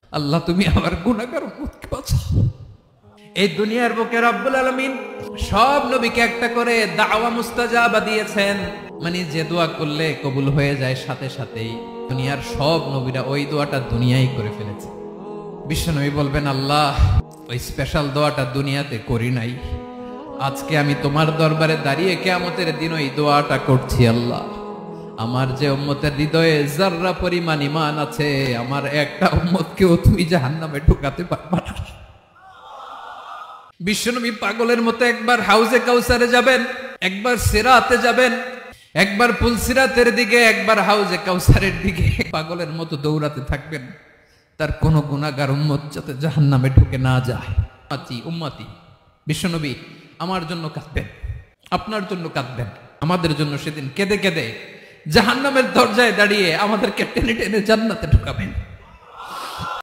আল্লাহ তুমি আমার গুনাহগার উম্মতকে বাঁচাও। এই দুনিয়ার বুকে রব্বুল আলামিন সব নবীকে একটা করে দাওয়া মুস্তাজাবা দিয়েছেন, মানে যে দোয়া করলে কবুল হয়ে যায় সাথে সাথেই। দুনিয়ার সব নবীরা ওই দোয়াটা দুনিয়ায় করে ফেলেছে। বিশ্বনবী বলবেন, আল্লাহ ওই স্পেশাল দোয়াটা দুনিয়াতে করি নাই, আজকে আমি তোমার দরবারে দাঁড়িয়ে কিয়ামতের দিন ওই দোয়াটা করছি। আল্লাহ আমার যে উম্মতের হৃদয়ে যাররা পরিমাণ ঈমান আছে, আমার একটা উম্মতকেও তুমি জাহান্নামে ঢুকাতে পারবা না। বিশ্বনবী পাগলের মতো একবার হাউজে কাউসারে যাবেন, একবার সিরাতে যাবেন, একবার পুলসিরাতের দিকে, একবার হাউজে কাউসারের দিকে পাগলের মতো দৌড়াতে থাকবেন, তার কোন গুনাহগার উম্মত যাতে জাহান্নামে ঢুকে না যায়। উম্মতি বিশ্বনবী আমার জন্য কাঁদবেন, আপনার জন্য কাঁদবেন, আমাদের জন্য সেদিন কেঁদে কেঁদে জাহান্নামের দরজায় দাঁড়িয়ে আমাদেরকে টেনে টেনে জান্নাতে ঢুকাবেন।